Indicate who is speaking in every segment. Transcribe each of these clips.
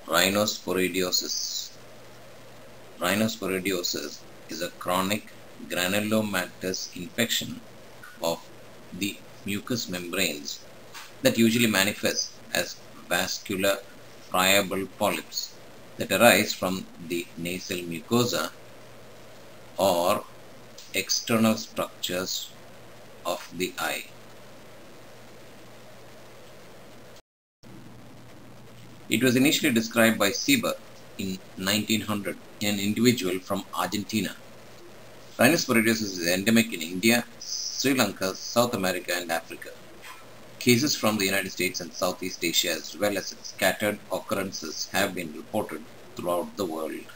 Speaker 1: Rhinosporidiosis. Rhinosporidiosis is a chronic granulomatous infection of the mucous membranes that usually manifests as vascular friable polyps that arise from the nasal mucosa or external structures of the eye. It was initially described by Sieber in 1900 in an individual from Argentina. Rhinosporidiosis is endemic in India, Sri Lanka, South America and Africa. Cases from the United States and Southeast Asia as well as scattered occurrences have been reported throughout the world.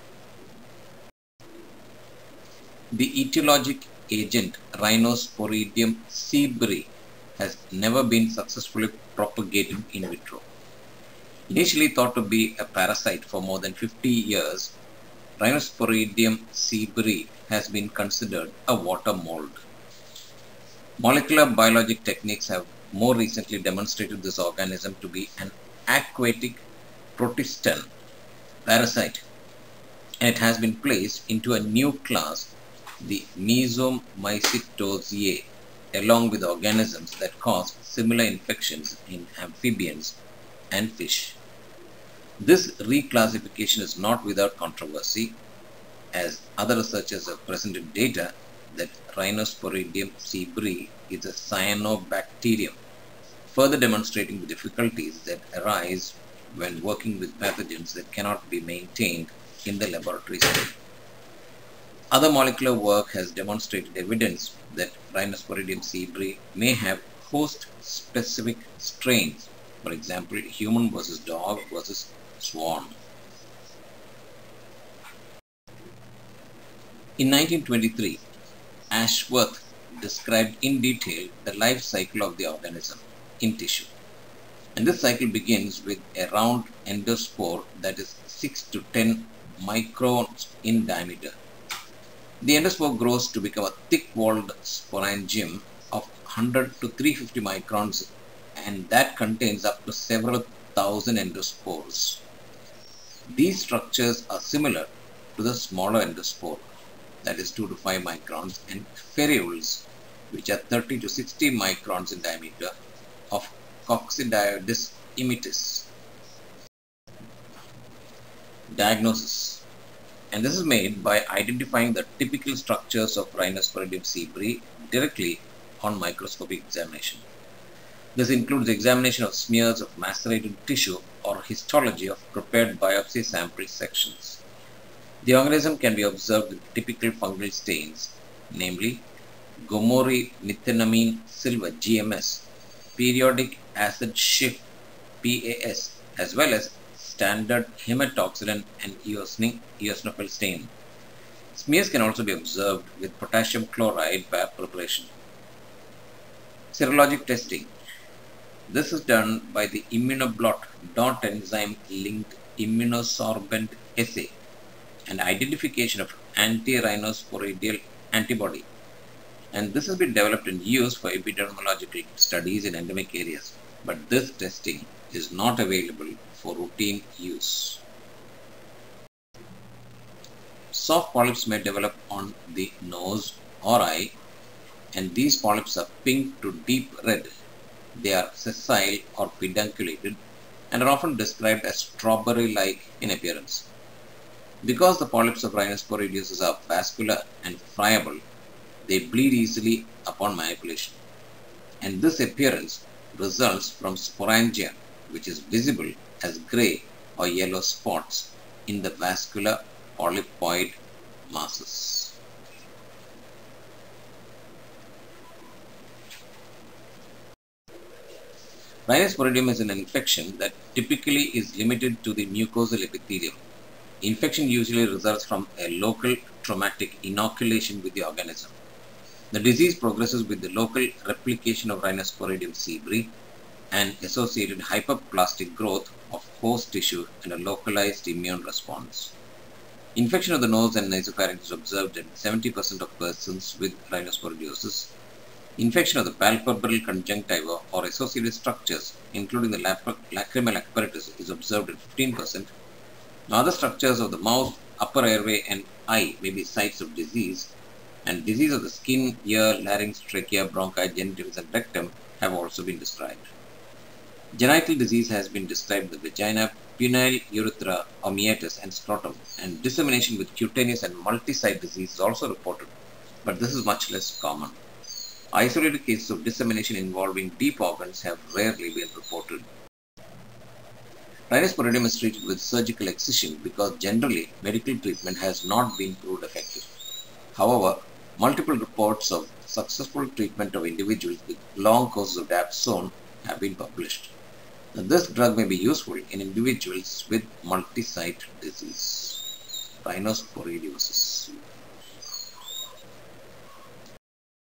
Speaker 1: The etiologic agent Rhinosporidium seabri has never been successfully propagated in vitro. Initially thought to be a parasite for more than 50 years, Rhinosporidium seabri has been considered a water mold. Molecular biologic techniques have more recently demonstrated this organism to be an aquatic protistan parasite, and it has been placed into a new class, the Mesomycetosiae, along with organisms that cause similar infections in amphibians and fish. This reclassification is not without controversy, as other researchers have presented data that Rhinosporidium seabri is a cyanobacterium, further demonstrating the difficulties that arise when working with pathogens that cannot be maintained in the laboratory setting. Other molecular work has demonstrated evidence that Rhinosporidium seabri may have host-specific strains, for example, human versus dog versus swan. In 1923, Ashworth described in detail the life cycle of the organism in tissue. And this cycle begins with a round endospore that is 6 to 10 microns in diameter. The endospore grows to become a thick-walled sporangium of 100 to 350 microns, and that contains up to several thousand endospores. These structures are similar to the smaller endospore, that is 2 to 5 microns, and ferrules, which are 30 to 60 microns in diameter, of Coccidiodis immitis. Diagnosis. And this is made by identifying the typical structures of Rhinosporidium seabri directly on microscopic examination. This includes examination of smears of macerated tissue or histology of prepared biopsy sample sections. The organism can be observed with typical fungal stains, namely gomorrhenithinamine silver GMS, periodic acid Schiff PAS, as well as standard hematoxylin and eosinophil stain. Smears can also be observed with potassium chloride by preparation. Serologic testing. This is done by the immunoblot dot enzyme linked immunosorbent assay and identification of anti-rhinosporidial antibody. And this has been developed and used for epidemiological studies in endemic areas, but this testing is not available for routine use. Soft polyps may develop on the nose or eye, and these polyps are pink to deep red. They are sessile or pedunculated and are often described as strawberry-like in appearance. Because the polyps of Rhinosporidiosis are vascular and friable, they bleed easily upon manipulation. And this appearance results from sporangia, which is visible as grey or yellow spots in the vascular polypoid masses. Rhinosporidium is an infection that typically is limited to the mucosal epithelium. Infection usually results from a local traumatic inoculation with the organism. The disease progresses with the local replication of Rhinosporidium seabri and associated hyperplastic growth of host tissue and a localized immune response. Infection of the nose and nasopharynx is observed in 70% of persons with rhinosporidiosis. Infection of the palpebral conjunctiva or associated structures, including the lacrimal apparatus, is observed at 15%. Now, other structures of the mouth, upper airway, and eye may be sites of disease, and disease of the skin, ear, larynx, trachea, bronchi, genitals, and rectum have also been described. Genital disease has been described in the vagina, penile, urethra, or meatus, and scrotum, and dissemination with cutaneous and multi-site disease is also reported, but this is much less common. Isolated cases of dissemination involving deep organs have rarely been reported. Rhinosporidium is treated with surgical excision because generally medical treatment has not been proved effective. However, multiple reports of successful treatment of individuals with long courses of dapsone have been published. Now, this drug may be useful in individuals with multi-site disease, rhinosporidiosis.